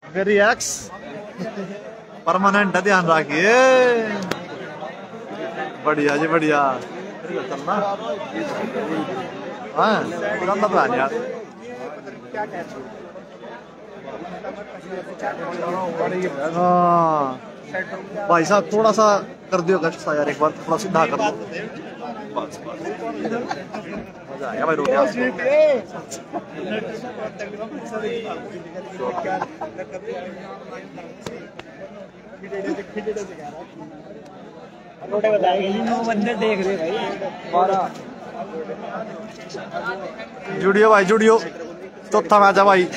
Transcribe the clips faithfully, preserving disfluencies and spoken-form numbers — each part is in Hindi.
वेरी एक्स परमानेंट है, ध्यान रखिए। बढ़िया जी बढ़िया। चलना हाँ यार। हाँ भाई साहब थोड़ा सा कर दियो कष्ट सा यार, एक बार थोड़ा सीधा कर दो। बस बस मजा आया भाई। रोके बंदे देख रहे भाई। जुड़ियो भाई जुड़ियो, चौथा मैच है भाई।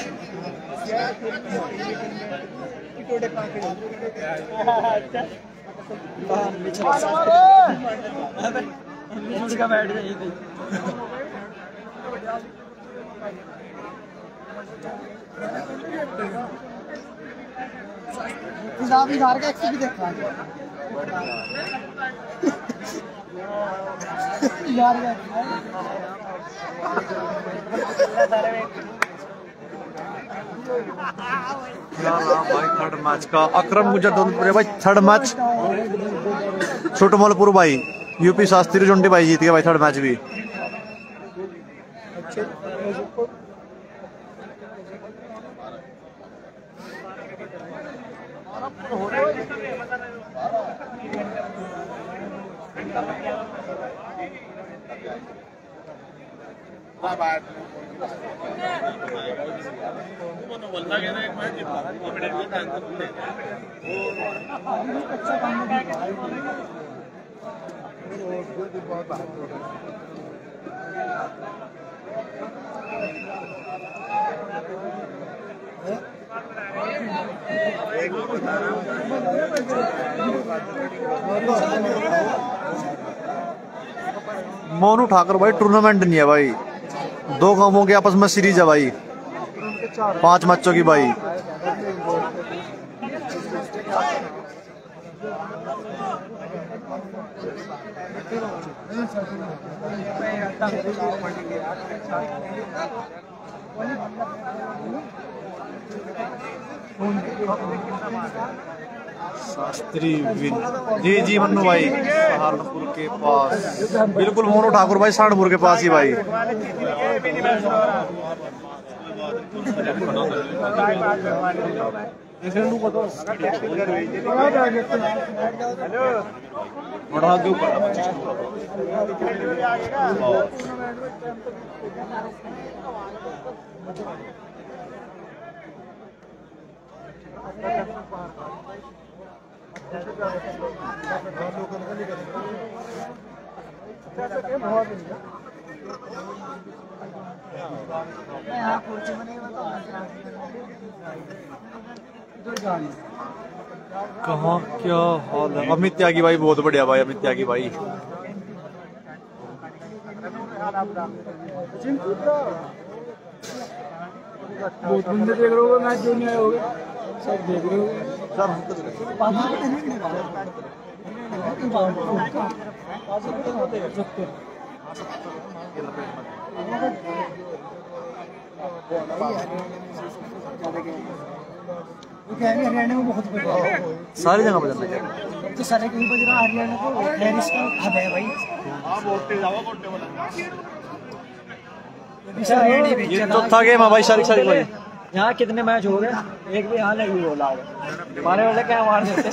इधर का एक्स भी देखा यार भाई थर्ड मैच का अकरम गुजर भाई। थर्ड मैच छोटमलपुर भाई, यूपी शास्त्री जुंडी भाई जीत गया भाई थर्ड मैच भी। मोनू ठाकुर भाई टूर्नामेंट नहीं है भाई, दो गांवों के आपस में सीरीज है भाई, पांच मैचों की भाई। शास्त्री विन जी जी मन्नू भाई सहारनपुर के पास, बिल्कुल मोनू ठाकुर भाई सहारनपुर के पास ही भाई। कहाँ क्या हाल है? अमित त्यागी भाई बहुत बढ़िया भाई, अमित त्यागी भाई। बहुत बंदे देख रहे हो मैच जो नहीं आए होगे, सब देख रहे हो हरियाणा में बहुत सारी जगह बदलना चाहिए, तो सारे कहीं बज रहा हरियाणा को हैरिस का हब है भाई। ये चौथा गेम है भाई शारिक शारिक भाई। यहाँ कितने मैच हो गए, एक भी यहाँ लगी हो लाग मारे वाले क्या मार देते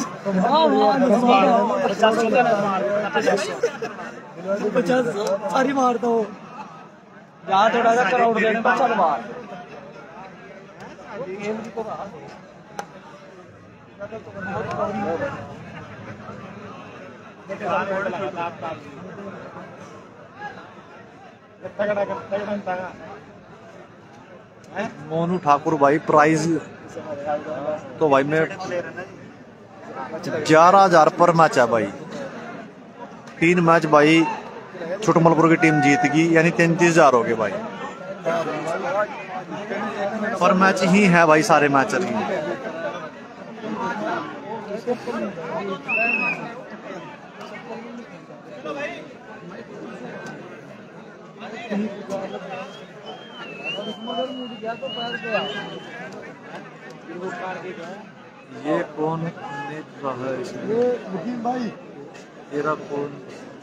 पचास सारी मारता हो, जहाँ थोड़ा सा क्राउड देने को चल मार। मोनू ठाकुर भाई प्राइज तो भाई मैं ग्यारह हजार पर मैच है भाई। तीन मैच भाई छोटमलपुर की टीम जीत गई, यानी तैंतीस हजार हो गए भाई। पर मैच ही है भाई सारे मैच अभी। ये कौन नेता है इसमें? भाई तेरा कौन?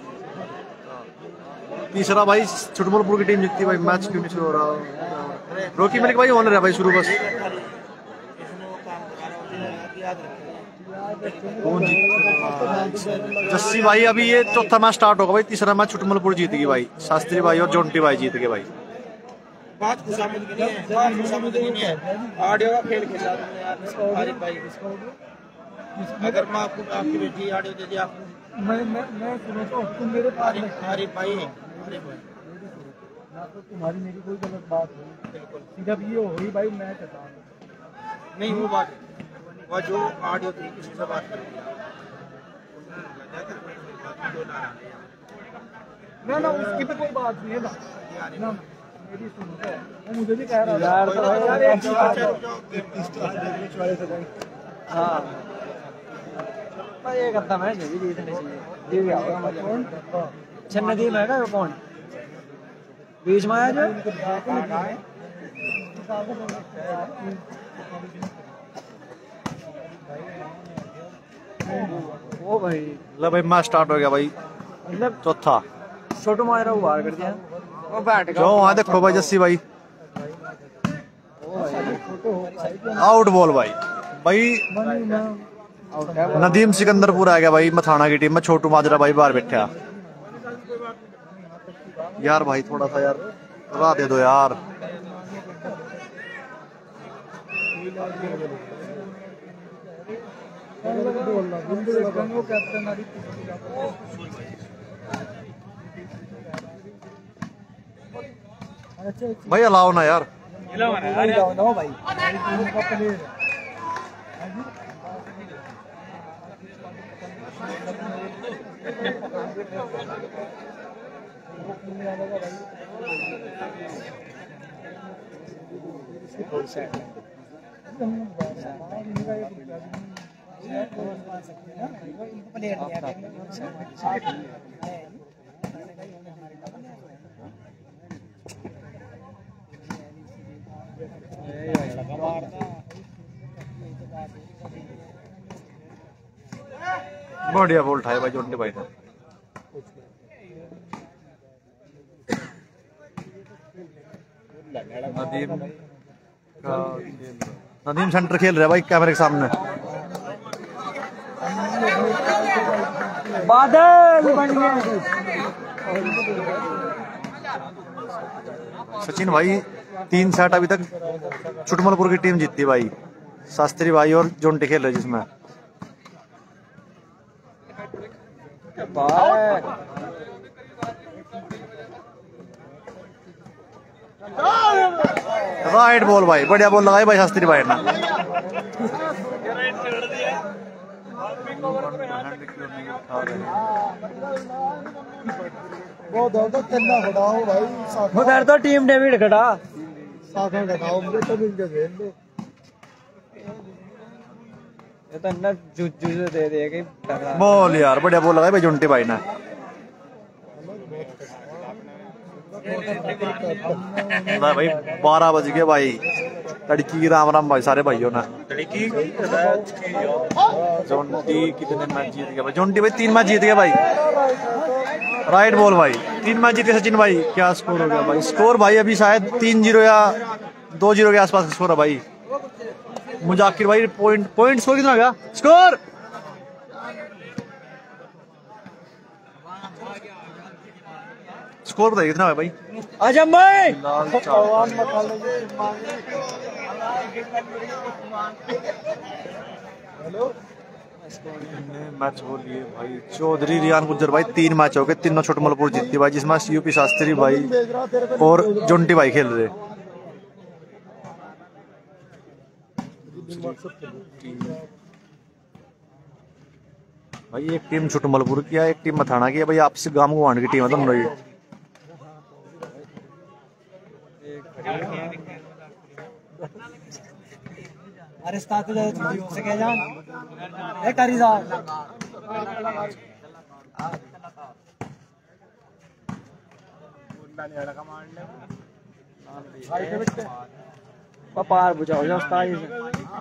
तीसरा भाई छुटमुलपुर की टीम जीतती भाई। मैच क्यों नहीं शुरू हो रहा? रॉकी मलिक भाई ऑनर है भाई शुरू बस। कौन जीत? जस्सी भाई अभी ये चौथा मैच स्टार्ट होगा भाई। तीसरा मैच छुटमुलपुर जीत गई भाई। शास्त्री भाई और जोंटी भाई जीत गए भाई। बात खुशामद की नहीं है, बात खुशामद की नहीं है। ऑडियो का खेल खेला तुमने यार आरिफ भाई। अगर मैं आपको आपकी बेटी ऑडियो दे दिया आपको, मैं मैं मैं सुनो तो तुम मेरे पास आरिफ भाई आरिफ भाई ना तो तुम्हारी मेरी कोई गलत बात नहीं। बिल्कुल सिर्फ ये हो रही भाई मैं कहता हूँ नहीं वो बात वो जो ऑडियो थी किसी से बात कर ना ना उसकी तो कोई बात नहीं है ना मेरी सुनो तो वो मुझे भी कह रहा यार तो यार एक हाँ ये करता मैं नहीं जीतने चाहिए ये भी आओगा मतलब अच्छा नदीम है ना कौन बीच में आया जो वो भाई लो भाई मैच स्टार्ट हो गया भाई। मतलब चौथा छोटू मायरा वो बाहर कर दिया वो बैठ जो वहाँ देखो भाई जस्सी भाई आउट बॉल भाई। भाई नदीम सिकंदरपुर आ गया भाई मथाना की टीम में। छोटू माजरा भाई बाहर बैठा यार भाई थोड़ा सा यार राह दे दो यार। भाई अलाओ ना यार। भाई बढ़िया बॉल उठाया भाई जोंटी भाई ने। नदीम का नदीम सेंटर खेल रहा है भाई कैमरे के सामने। बादल बन गए सचिन भाई। तीन सेट अभी तक छुटमलपुर की टीम जीतती भाई। शास्त्री भाई और जोंटी खेल रहे जिसमें राइट बॉल भाई। बढ़िया बॉल लगाई भाई शास्त्री भाई ने। वो दो तो चलना खड़ाओ भाई उधर तो टीम डेविड खड़ा साथ में खड़ाओ मुझे तो मिल के खेल दो ये तो ना जूझ जूझ दे देगा बॉल यार। बढ़िया बॉल लगाई भाई जोंटी भाई ने। ना भाई बारह बज गए भाई। तड़की राम राम भाई सारे भाइयों ने। तड़की जोंटी कितने मैच जीत गया भाई? जोंटी भाई तीन मैच जीत गया भाई। राइट बॉल भाई। तीन मैच जीते सचिन भाई। क्या स्कोर हो गया भाई? स्कोर भाई अभी शायद तीन जीरो या दो जीरो के आसपास स्कोर है भाई। मुजाकिर भाई पॉइंट पॉइंट स्कोर कितना गया? स्कोर स्कोर बताइए कितना है भाई? आजम भाई हेलो मैच हो लिए भाई। चौधरी रियान गुज्जर भाई तीन मैच हो गए। तीनों छुटमलपुर जीतती भाई जिसमें यूपी शास्त्री भाई और जोंटी भाई खेल रहे। भाई एक टीम छुटमलपुर की है एक टीम मथाना की है भाई। आपसी गांव गुवांड की टीम है दोनों ही। अरे स्टार्ट हो सके जान ए करी साहब पार बुझाओ जा उस्ताद जी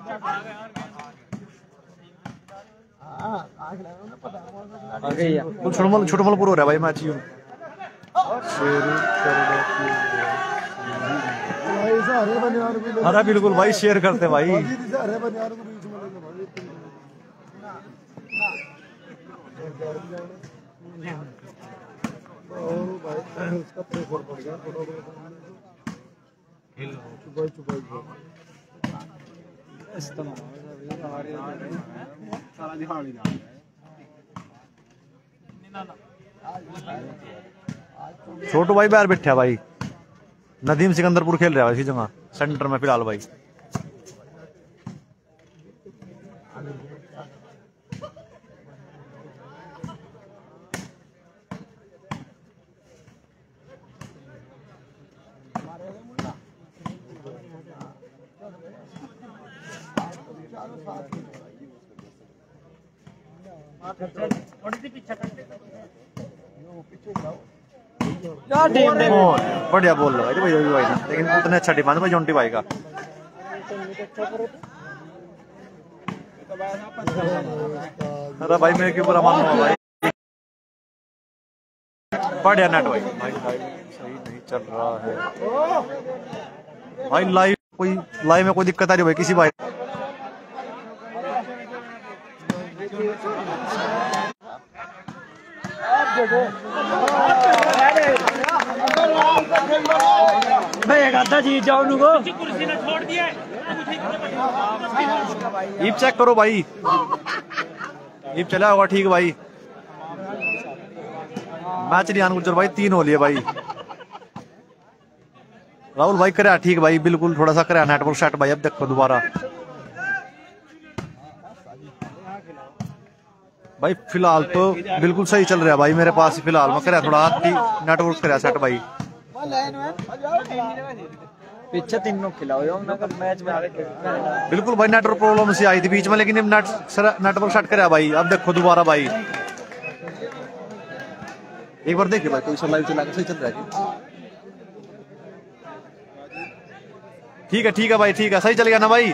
आ गई है वो छुटमल छुटमलपुर हो रहा है भाई मैच यूं अरे बिल्कुल भाई शेयर करते भाई छोटू भाई बाहर बैठा भाई नदीम सिकंदरपुर खेल रहा है इसी जगह सेंटर में फिलहाल भाई बढ़िया बोल रहा है भाई भाई ना लेकिन उतने अच्छा डिमांड भाई जोंटी भाई का अरे भाई मेरे के ऊपर अमान हुआ भाई बढ़िया नेट भाई भाई सही नहीं चल रहा है भाई लाइव कोई लाइव में कोई दिक्कत आ रही है भाई किसी भाई जीत जाओ को ईप चेक करो भाई ईप चला होगा ठीक भाई मैच रियान गुर्जर भाई तीन हो लिए भाई राहुल भाई करे ठीक भाई बिल्कुल थोड़ा सा करे नेटवर्क सेट भाई अब देखो दोबारा भाई फिलहाल तो बिल्कुल सही चल रहा है भाई मेरे पास फिलहाल मैं करे थोड़ा नेटवर्क करे सेट भाई पीछे तीनों खिलाओ मैच में बिल्कुल भाई नेटवर्क प्रॉब्लम से आई थी बीच में लेकिन नेट नेटवर्क सेट करा भाई अब देखो दोबारा भाई एक बार देखिए भाई कोई सा लाइव चला के सही चल रहा है ठीक है ठीक है भाई ठीक है सही चल गया ना भाई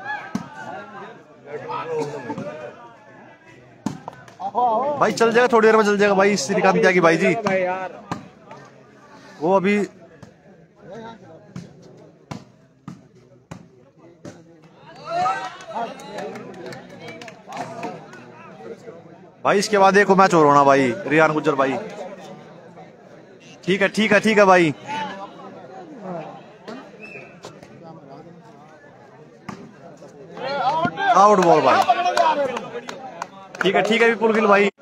भाई चल जाएगा थोड़ी देर में चल जाएगा भाई श्रीकांत त्यागी भाई जी वो अभी भाई इसके बाद एक मैच और होना भाई रियान गुर्जर भाई ठीक है ठीक है ठीक है भाई आउट बॉल भाई ठीक है ठीक है विपुल गिल भाई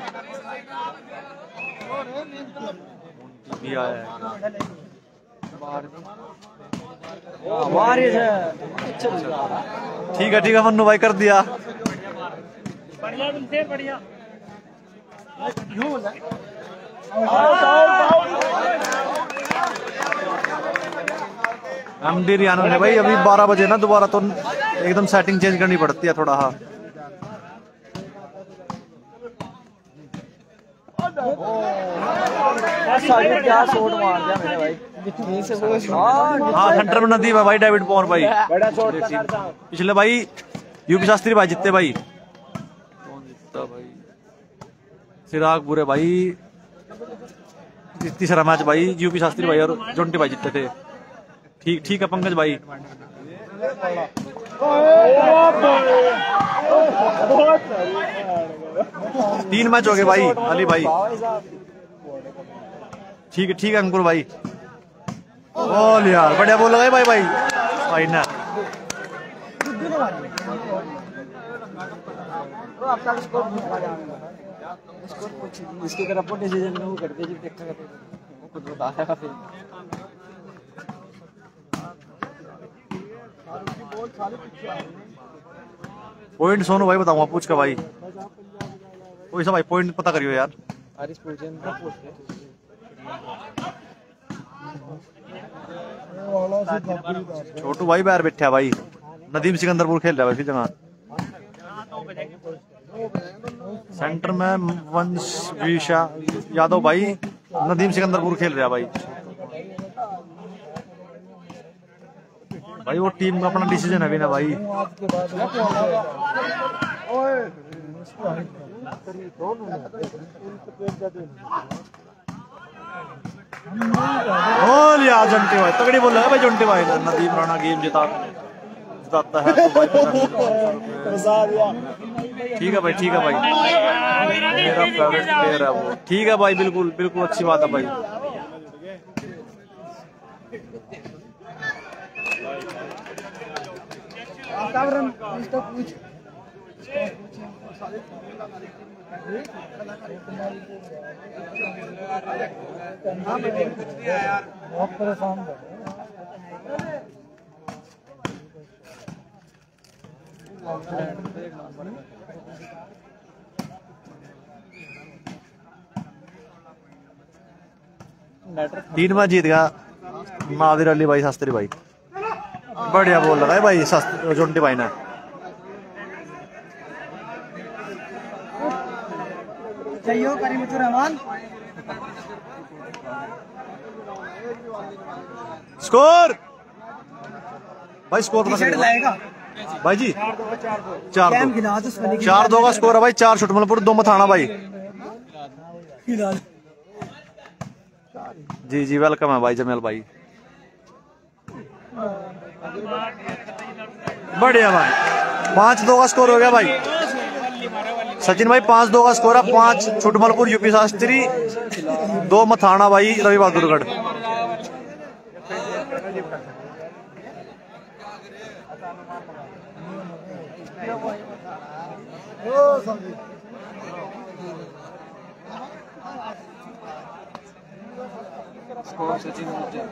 ठीक है ठीक है मन्नू भाई कर दिया बढ़िया तुमसे बढ़िया एमडी रियानो ने भाई अभी बारह बजे ना दोबारा तो एकदम सेटिंग चेंज करनी पड़ती है थोड़ा हाँ क्या शॉट मार दिया मेरे भाई हाँ सेंटर में नदी भाई डेविड पॉर भाई पिछले भाई यूपी शास्त्री भाई जीतते भाई कौन जीतता भाई चिराग बुरे भाई तीसरा मैच भाई यूपी शास्त्री भाई और जोंटी भाई जीतते थे ठीक ठीक है पंकज भाई तीन मैच हो गए भाई अली भाई ठीक है ठीक है अंकुर भाई बोल यार बढ़िया बोल लगा भाई भाई भाई ना इसकी तरफ डिसीजन में वो करते जी देखा करते वो खुद बताया फिर पॉइंट सोनू भाई बताऊंगा पूछ का भाई कोई सा भाई पॉइंट पता करियो यार आरिस पूछे ना पूछते छोटू भाई बाहर बैठा भाई नदीम सिकंदरपुर खेल रहा है वैसी जगह सेंटर में वंश विशा यादव भाई नदीम सिकंदरपुर खेल रहा है भाई भाई वो टीम का अपना डिसीजन है भी ना भाई। ओ लिया जंटे भाई, तगड़ी बोल रहा है भाई जंटे भाई ने। नदीम राणा गेम जिता जिताता है तो भाई ठीक है भाई, ठीक है भाई, मेरा फेवरेट प्लेयर है वो। ठीक है भाई, बिल्कुल बिल्कुल अच्छी बात है भाई। बहुत परेशान तीन मैच जीत गया नादिर अली भाई शास्त्री भाई। बढ़िया बोल लगा है भाई जोंटी भाई ने। रहमान स्कोर भाई, स्कोर लाएगा भाई जी। चार दो चार दो का स्कोर है भाई। चार छुटमलपुर, दो मथाना भाई। जी जी वेलकम है भाई जमेल भाई। बढ़िया भाई, पांच दो का स्कोर हो गया भाई। सचिन भाई पांच दो का स्कोर है। पांच छुटमलपुर यूपी शास्त्री, दो मथाना भाई रवि बहादुरगढ़। स्कोर सचिन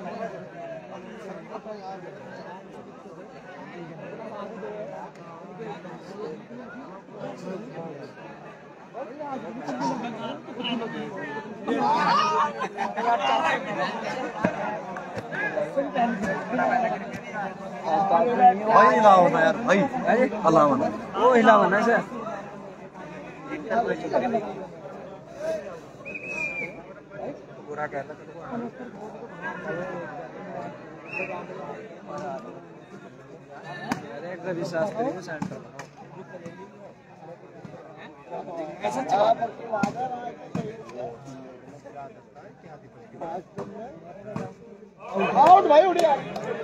भाई हिलाओ ना यार भाई, हिलाओ ना, वो हिलावा ना सर। पूरा कहता रवि शास्त्री को सेंटर आउट भाई, उड़ गया।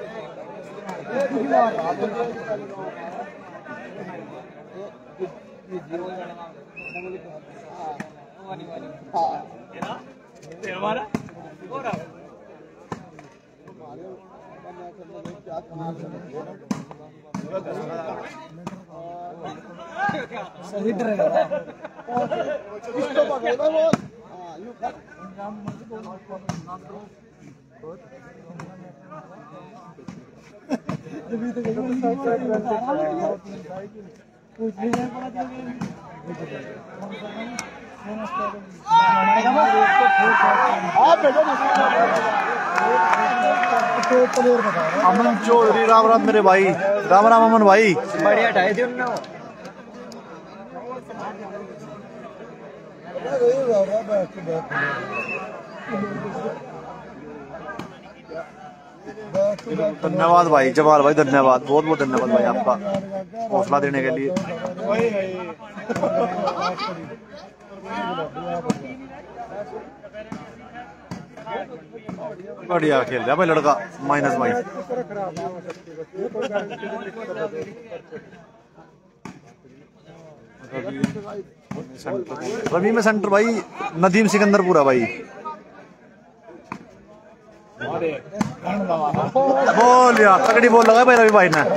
सही ड्राइवर अमन चौधरी, राम राम मेरे भाई, राम राम अमन भाई। बढ़िया ढाई दी उन्होंने धन्यवाद भाई जमाल भाई, धन्यवाद, बहुत बहुत धन्यवाद भाई आपका हौसला देने के लिए। बढ़िया खेल रहा भाई लड़का माइनस भाई। रवि में सेंटर भाई, नदीम सिकंदरपुरा भाई। बोल यार तगड़ी बोल लगा भाई रवि भाई ने।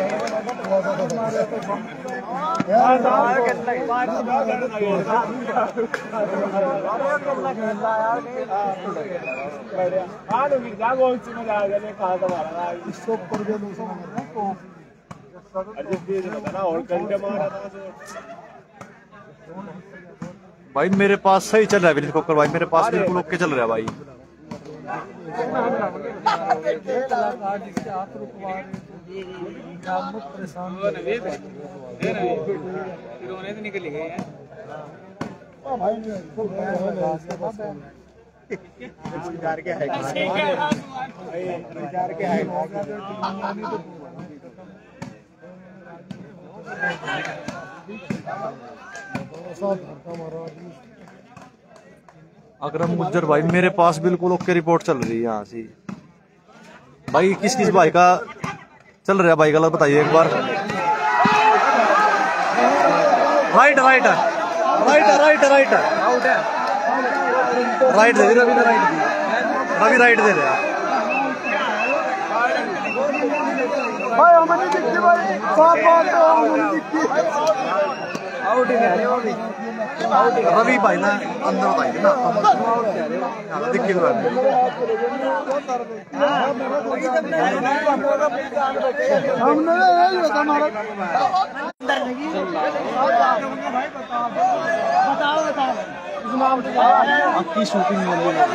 भाई मेरे पास सही चल रहा है विनीत कोकर भाई, मेरे पास बिल्कुल ओके चल रहा है भाई। निकल गए अकरम गुज्जर भाई मेरे पास बिल्कुल ओके रिपोर्ट चल रही है यहाँ से भाई। किस किस भाई का चल रहा है भाई गलत बताइए एक बार। Right right right right right right दे रवि ने राइट दी रवि राइट दे रहा भाई हमने दिखती भाई साफ बात है हमने दिखती आउट ही है आउट ही रवि भाई ना अंदर बताइए ना दिखी तो हमने यही होता हमारा बताओ बताओ आपकी शूटिंग बोल रही है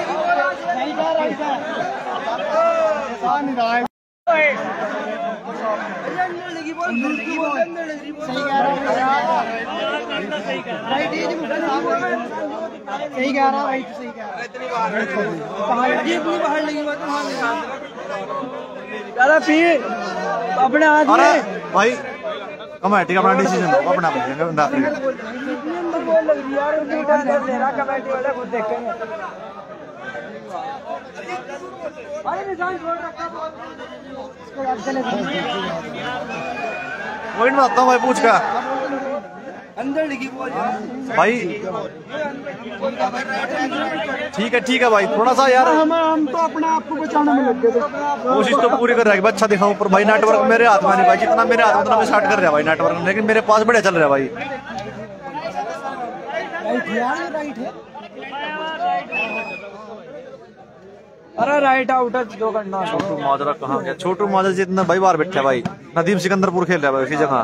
सही कह रहा भाई सही कह रहा इतनी बाहर लगी बात अपने हाथ अरे भाई कमेटी का अपना डिसीजन लो अपना बनेंगे बंदा कमेटी वाले खुद देखेंगे वही मैं आता हूँ भाई पूछ का अंदर लिखी भाई ठीक है ठीक है भाई थोड़ा सा यार हम हम तो अपने आप को बचाने में लग गए थे कोशिश तो पूरी कर रहा है अच्छा दिखाऊं पर भाई नेटवर्क मेरे हाथ में नहीं भाई जितना मेरे हाथ में उतना मैं स्टार्ट कर रहा भाई नेटवर्क लेकिन मेरे पास बढ़िया चल रहा है भाई। राइट है अरे राइट आउट दो करना छोटू माजरा कहाँ गया छोटू माजरा जितना भाई बाहर बैठा भाई नदीम सिकंदरपुर खेल रहा है भाई उसी जगह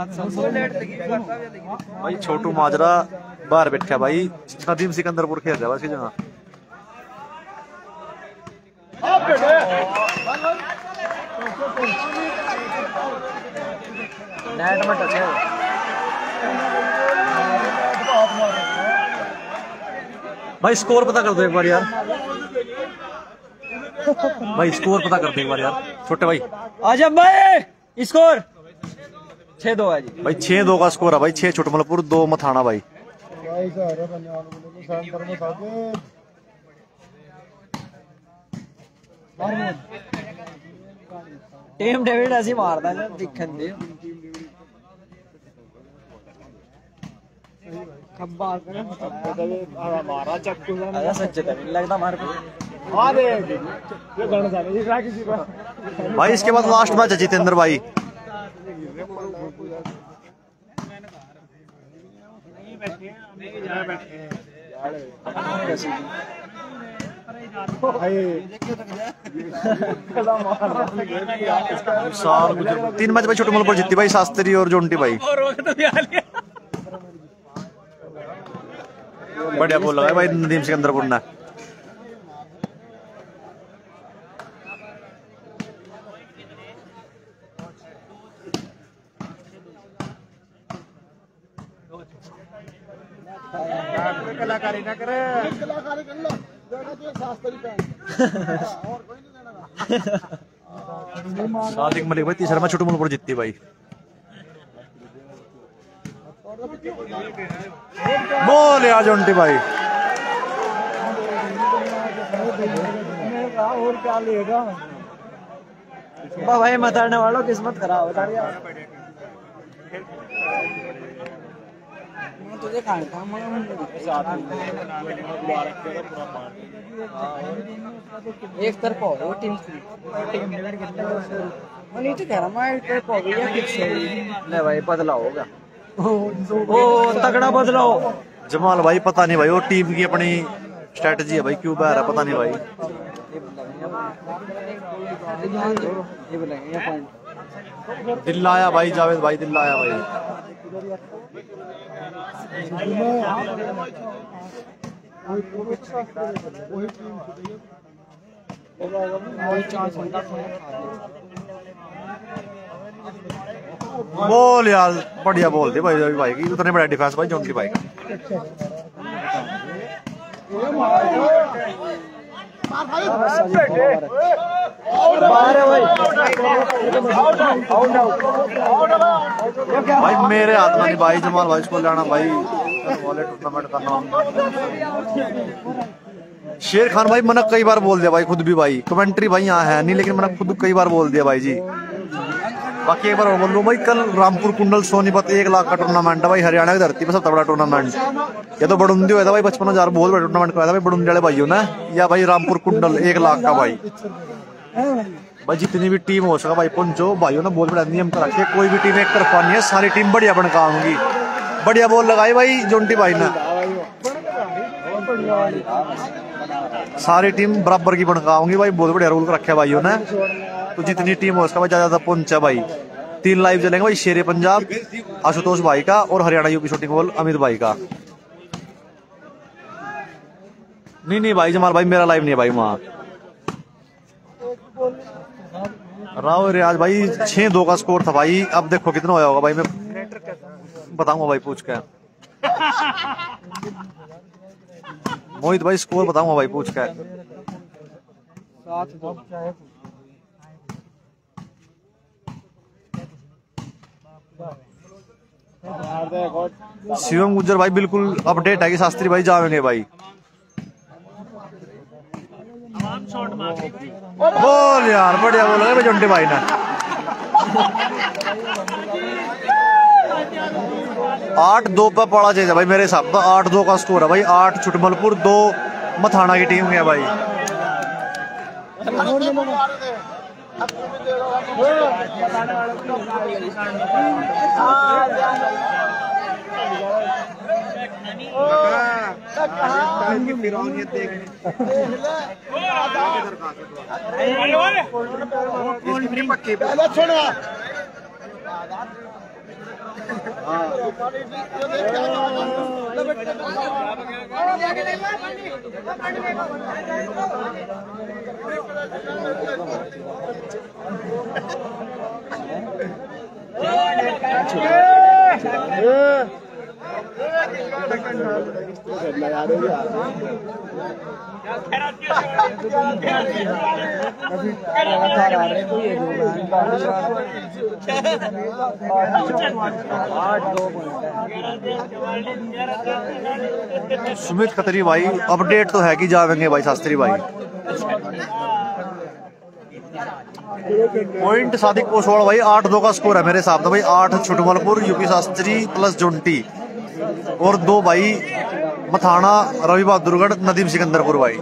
भाई छोटू माजरा बाहर बैठा भाई नदीम सिकंदरपुर खेल रहा है उसी जगह। नेट में टच है भाई स्कोर पता कर दो एक बार यार भाई स्कोर पता कर दो एक बार यार छोटे भाई आजम भाई स्कोर छह दो है जी भाई छह दो का स्कोर है भाई छह छोटमलपुर दो मथाना भाई। टीम डेविड ऐसी मारदा है दिखन दे खब्बा करे मारा चक्कू अरे सच्चे तो नहीं लगता मार को आ दे ये गण जाने इस राखी जी भाई इसके बाद लास्ट मैच है जितेंद्र भाई तीन मैच भाई छोटमलपुर जीती भाई शास्त्री और जोंटी भाई बढ़िया बोल लगा भाई नदीम सिकंदरपुर ने। कलाकारी ना करे कलाकारी कर लो शास्त्री सादिक मलिक भाई तीसरा मैच छोटमलपुर जीती भाई। बोल यार जोंटी भाई और क्या लेगा भाई मतारने वालों किस्मत खराब होता है तुझे खाना एक तरफ हो टीम नहीं तो कह रहा मैं एक तरफ हो गई फिक्स नहीं भाई बदला होगा ओ तगड़ा बदलाव जमाल भाई पता नहीं भाई वो टीम की अपनी स्ट्रेटजी है भाई क्यों बाहर है पता नहीं भाई। दिल आया भाई जावेद भाई दिल आया भाई बोल यार बढ़िया बोल दे भाई भाई की उतने बड़ा डिफेंस भाई जोंटी भाई का भाई मेरे हाथ में नहीं भाई, जमाल भाई इसको लाना भाई, वाले टूर्नामेंट करना। शेर खान भाई मैंने कई बार बोल दिया भाई, खुद भी भाई कमेंट्री भाई यहाँ है नहीं, लेकिन मैंने खुद कई बार बोल दिया भाई जी। बाकी एक बार और बोल लूँ भाई, कल रामपुर कुंडल सोनीपत एक लाख का टूर्नामेंट है भाई, हरियाणा की धरती पर सबसे बड़ा टूर्नामेंट। ये तो बड़ुंदी हुआ था भाई, पचपन हजार बहुत बड़ा टूर्नामेंट कराया था भाई बड़ुंदी वाले भाइयों ने, या भाई रामपुर कुंडल एक लाख का भाई। भाई जितनी भी टीम हो सका भाई पहुंचो, भाइयों ने बहुत बड़ा नियम कर रखे, कोई भी टीम एक तरफा नहीं है, सारी टीम बढ़िया बनका होंगी। बढ़िया बॉल लगाई भाई जोंटी भाई ने, सारी टीम बराबर की बनका होंगी भाई, बहुत बढ़िया रूल रखे भाइयों ने। तो जितनी टीम हो सका भाई ज्यादा ज्यादा पहुंचा भाई। तीन लाइव चलेंगे भाई, शेरे पंजाब आशुतोष भाई का और Haryana UP shooting ball Amit भाई का। नहीं नहीं भाई जमाल भाई मेरा लाइव नहीं है भाई वहाँ। राव रियाज भाई छह दो का स्कोर था भाई, अब देखो कितना होया होगा भाई, मैं बताऊंगा भाई पूछ के। मोहित भाई स्कोर बताऊंगा भाई पूछ के। शिवम गुज्जर भाई बिल्कुल अपडेट है कि शास्त्री भाई जाएंगे भाई। बोल यार बढ़िया बोल भाई जोंटी भाई ने। आठ दो पे पड़ा चाहिए भाई मेरे हिसाब से, आठ दो का स्कोर है भाई। आठ छुटमलपुर, दो मथाना की टीम है भाई। सुमित खत्री भाई अपडेट तो है कि जावेंगे भाई शास्त्री भाई। पॉइंट सादिक पोसवाड़ भाई, आठ दो का स्कोर है मेरे हिसाब से भाई। आठ Chhutmalpur UP Shastri plus Jonty, और दो भाई मथाना रवि बहादुरगढ़ नदीम सिकंदरपुर भाई।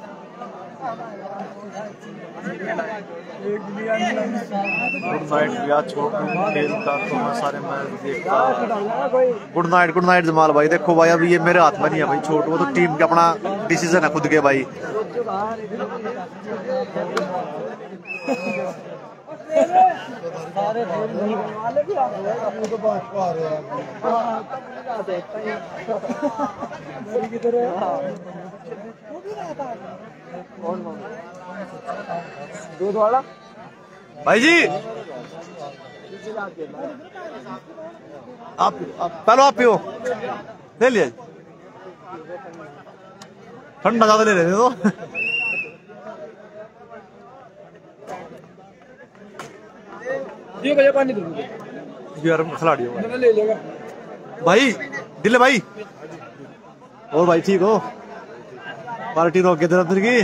गुड नाइट भैया, छोटू खेलता तो मैं सारे मैच देखता। Good night good night Jamal भाई। देखो भाई अभी ये मेरे हाथ में नहीं है भाई, छोटू वो तो टीम का अपना डिसीजन है खुद के भाई। दूध वाला भाई जी आप, आप पहले आप पियो, ले लिया ठंडा ज्यादा ले लेते तो। ये भैया पानी दो यार खिलाड़ी हो मैंने ले लेगा भाई। दिल्ली भाई और भाई ठीक हो? पार्टी रोक के तरफ की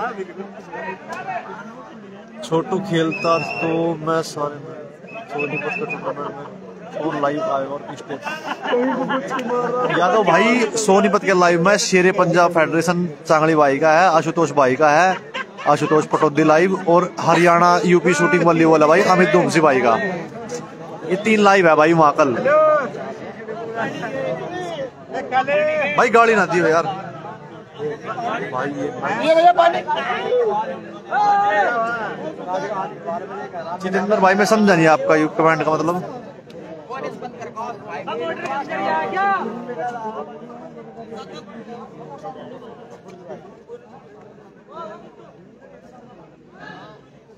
छोटू खेलता तो मैं सारे सोनीपत के टूर्नामेंट में और लाइव आएगा और स्टेज या तो भाई सोनीपत के लाइव में शेरे पंजाब फेडरेशन चांगली भाई का है, आशुतोष भाई का है, आशुतोष पटौदी लाइव, और हरियाणा यूपी शूटिंग वाली वाला भाई अमित धुमसी भाई का। ये तीन लाइव है भाई वहां कल। भाई गाड़ी ना दी हो यार भाई। ये भैया पानी जितेंद्र भाई मैं समझा नहीं आपका यू कमेंट का मतलब।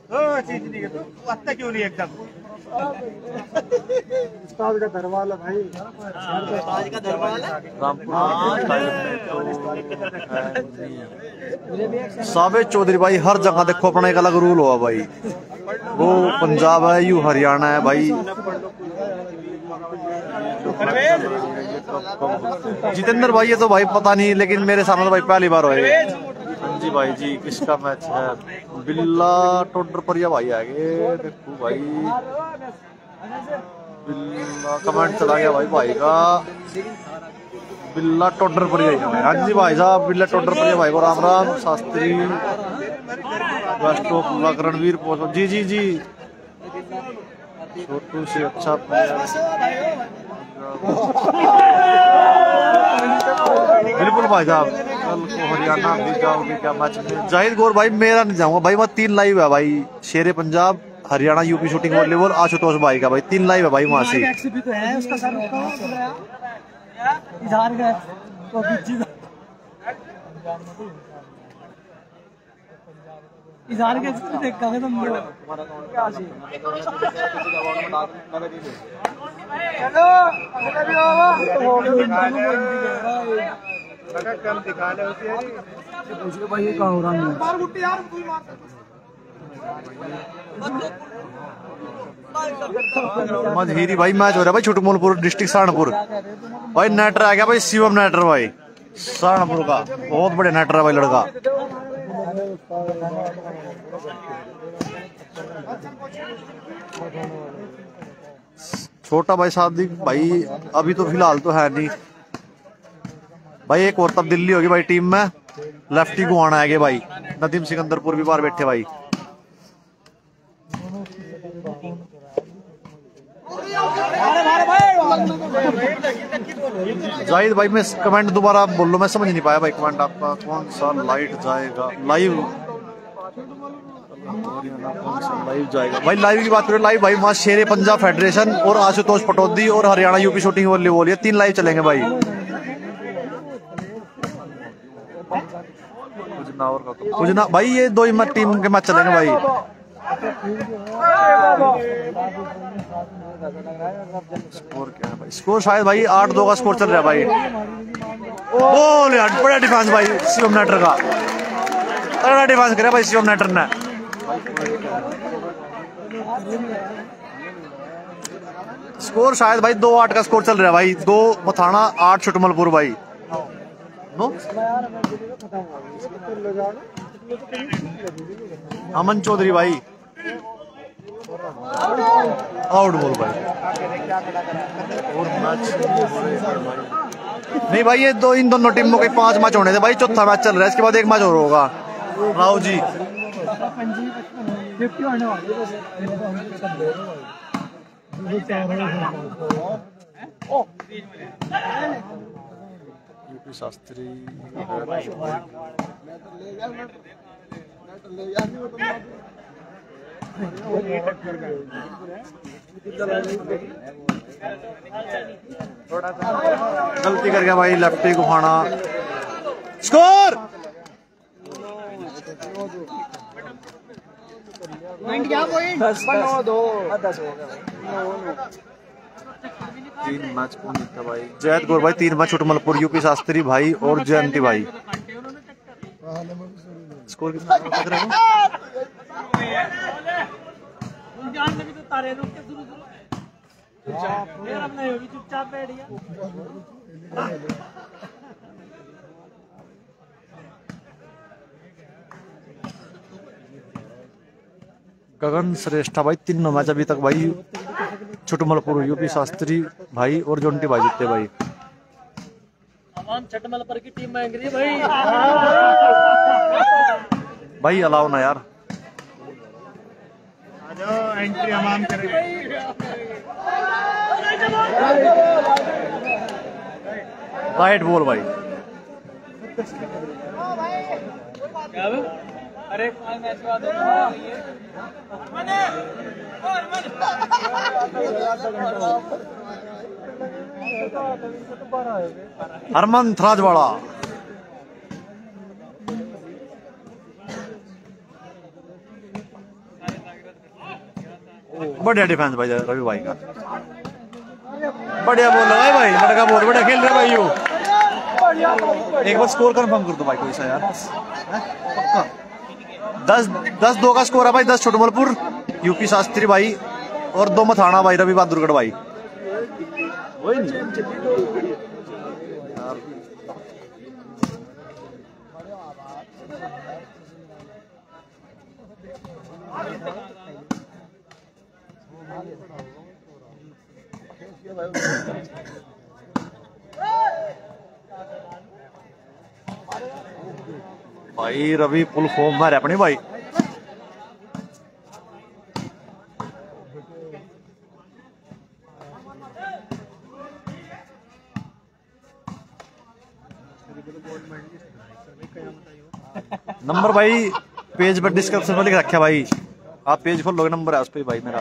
चीज नहीं है तो आता क्यों नहीं एकदम उस्ताद का दरवाजा भाई, उस्ताद का दरवाजा साबित चौधरी भाई हर जगह देखो अपना एक अलग रूल हुआ भाई, वो पंजाब है यू हरियाणा है भाई। जितेंद्र भाई ये तो भाई पता नहीं, लेकिन मेरे सामने तो भाई पहली बार हुए। हाँ जी भाई जी, किसका मैच है? बिल्ला टोडर पर या भाई आगे देखो भाई, बिल्ला कमेंट चला गया भाई भाई का, बिल्ला टोडर पर ही। हाँ जी भाई साहब, बिल्ला टोडर पर भाई को राम राम। शास्त्री रणवीर पोस्ट, जी जी जी, छोटू से अच्छा बिल्कुल भाई साहब। कल को हरियाणा भी जाओगे क्या मैच में? जाहिद गौर भाई मेरा नहीं जाऊंगा भाई, मैं तीन लाइव है भाई, Shere Punjab, Haryana UP shooting volleyball, Ashutosh भाई का भाई तीन लाइव है भाई वहां से। इज़हार के देखा है तुम चलो कल दिखा ले उसे भाई, ये कहाँ हो रहा है मार गुट्टी यार, तू मार मधेरी भाई मैच हो रहा है भाई, छुटमोलपुर डिस्ट्रिक्ट सहारनपुर भाई। नेटर आ गया भाई, शिवम नेटर भाई सहारनपुर का, बहुत बड़े नेटर है भाई लड़का। छोटा भाई सादिक भाई अभी तो फिलहाल तो है नहीं भाई, एक और तब्दीली होगी भाई टीम में, लेफ्टी को आना है भाई, नदीम सिकंदरपुर भी बाहर बैठे भाई। जाहिद भाई मैं कमेंट दोबारा बोल लो, मैं समझ नहीं पाया भाई कमेंट आपका, कौन सा लाइट जाएगा लाइव? कौन सा लाइव जाएगा भाई? लाइव की बात करें, लाइव भाई वहाँ शेरे पंजाब फेडरेशन और आशुतोष पटौदी और हरियाणा यूपी शूटिंग वॉलीबॉल, ये तीन लाइव चलेंगे भाई। कुछ ना भाई, ये दो ही टीम के मैच चलेंगे भाई। स्कोर क्या है भाई? स्कोर शायद भाई आठ दो का स्कोर चल रहा है भाई। बोल यार, बड़ा डिफेंस भाई शिवम नेटर का, तगड़ा डिफेंस करे भाई शिवम नेटर ने। स्कोर शायद भाई दो आठ का स्कोर चल रहा है भाई, दो मथाना आठ छुटमलपुर भाई। नो अमन चौधरी भाई आउट बोल भाई। और मैच नहीं भाई, ये दो इन दोनों टीमों के पांच मैच होने थे भाई, चौथा मैच चल रहा है, इसके बाद एक मैच और होगा। राव जी यूपी शास्त्री गलती कर गया भाई, लेफ्टी को खाना। स्कोर तीन मैच कौन जीता भाई? जयद गौर भाई तीन मैच छुटमलपुर, यूपी शास्त्री भाई और जयंती भाई। स्कोर कितना लग रहा है? चुपचाप बैठ गया। गगन श्रेष्ठा भाई तीनों मैच अभी तक भाई छुटमलपुर, यूपी शास्त्री भाई और जोंटी भाई जीते भाई। छठमलपुर की टीम मांग रही है भाई। भाई अलाउ ना यार, एंट्री हमाम करेंगे। राइट बोल भाई। अरे मैच हरमन थराजवाड़ा बढ़िया डिफेंस भाई रवि भाई का, बढ़िया बोल रहा है भाई, लड़का बहुत बढ़िया खेल रहा है भाई। यो एक बार स्कोर कंफर्म कर दो भाई कोई सा यार, पक्का दस दस दो का स्कोर है भाई। दस छोटमलपुर यूपी शास्त्री भाई और दो मथाना भाई रवि बहादुरगढ़ भाई। वही नहीं भाई रवि फुल फॉर्म में अपनी भाई। नंबर भाई पेज पर डिस्क्रिप्शन में लिख रखा भाई, आप पेज खोल लोगे, नंबर है उस पे भाई मेरा।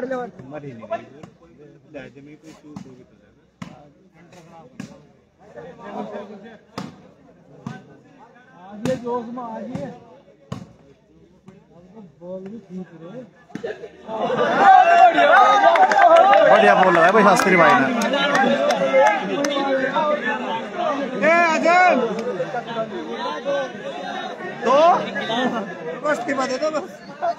बढ़िया बोल रहा है भाई शास्त्री भाई ने। तो दे दो बस।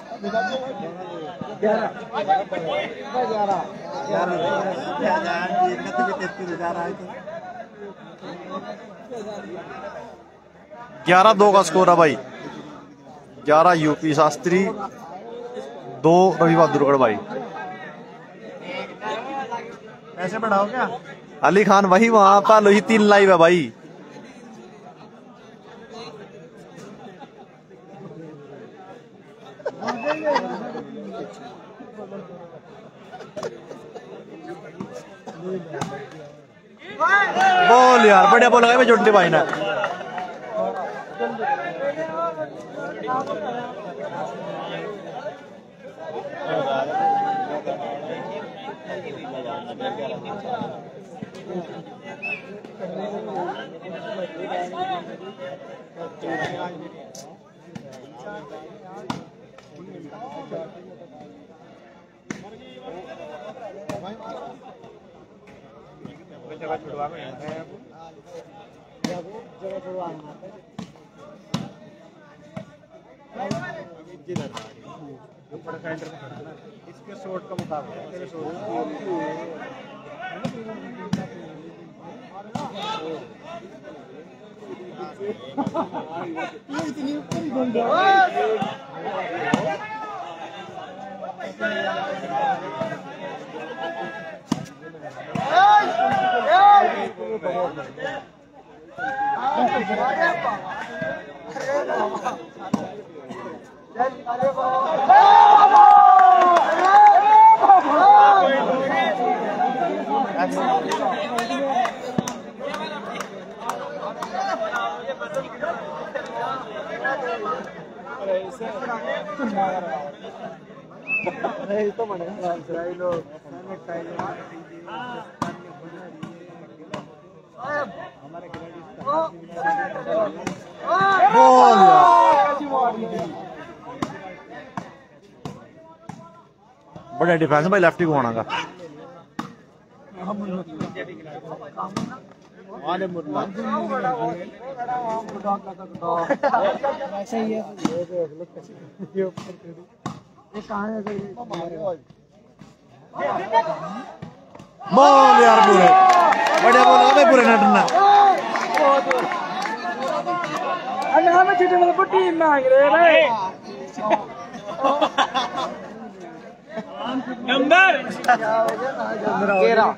ग्यारह दो का स्कोर है भाई। ग्यारह यूपी शास्त्री, दो रवि बहादुरगढ़ भाई। ऐसे बढ़ाओ क्या? अली खान भाई वहां पर लोही तीन लाइव है भाई। बोल यार, बढ़िया बोल रहा है जोटी भाई ने। इसके शॉट का मुकाबला तेरे शॉट इतनी ऊपर गुंडा तो बने लोग बड़ा डिफेंस भाई, लेफ्टी को होना का। बोल यार पूरे, बढ़िया बोला भाई पूरे नटना। हमें छोटे वाले को टीम मांग रहे भाई। नंबर तेरह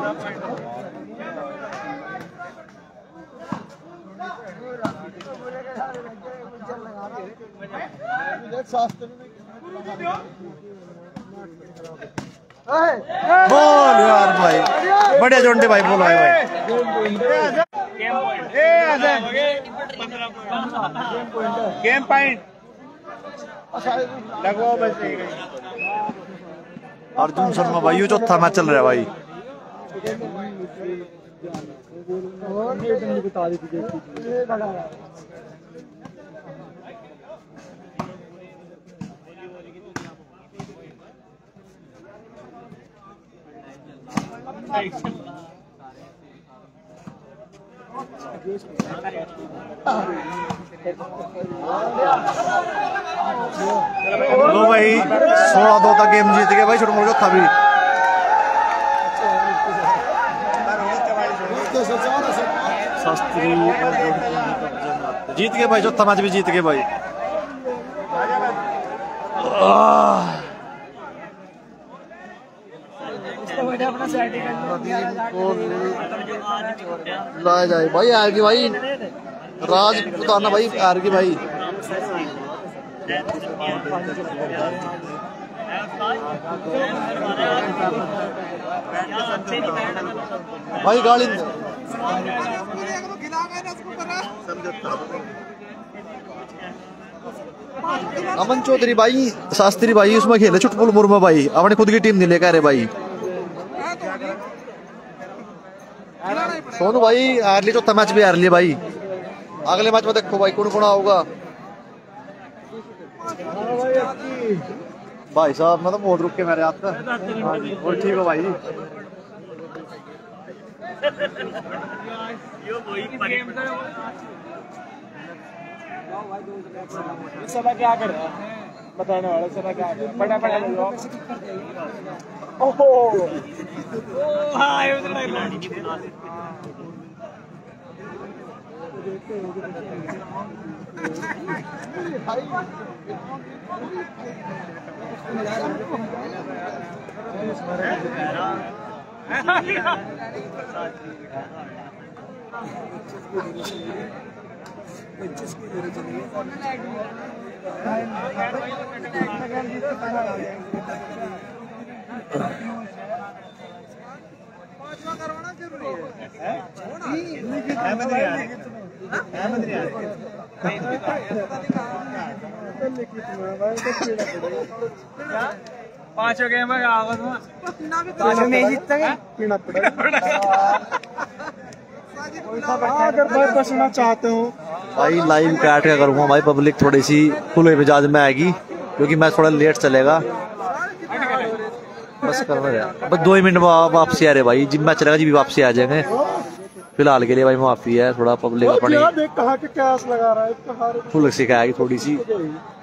बोल यार भाई, बढ़िया जोंटे भाई, बोल भाई भाई। गेम पॉइंट लगवाओ बस। अर्जुन शर्मा भाई, ये चौथा मैच चल रहा है भाई। लो भाई सोलह दो तक गेम जीत गए भाई छोटे मोटे था भी। शास्त्री जीत गए भाई, चौथा मैच भी जीत गए भाई। ला जाए भाई यार की भाई राज उतारना भाई यार की भाई। भाई गाड़ी अमन चौधरी भाई शास्त्री भाई उसमें खेले चुटपुल मुर्मा भाई अपने खुद की टीम नहीं लेकर रहे भाई। सोनू भाई हार ली, चौथा मैच भी हार लिया भाई। अगले मैच में देखो भाई कौन कौन आऊगा भाई साहब। मतलब बहुत रुक के मेरे हाथ का और ठीक हो भाई। सदा क्या कर रहा है बताने वाला, सदा क्या कर रहा है? फटाफट लो। ओहो हाँ ये उधर पांच हो गए मैं आवाज में मैं जीतता पीना पड़ेगा। अगर मैं बचना चाहते हो भाई लाइव काट के करूंगा भाई। पब्लिक थोड़ी सी खुले मिजाज में आएगी क्योंकि मैच थोड़ा लेट चलेगा। बस करना रहा बस दो ही मिनट वापसी आ रहे भाई। जिम मैच चलेगा जी भी वापसी आ जाएंगे। फिलहाल के लिए भाई माफी है थोड़ा पब्लिक अपनी कहा कि कैश लगा रहा है फुल सिखाएगी थोड़ी सी।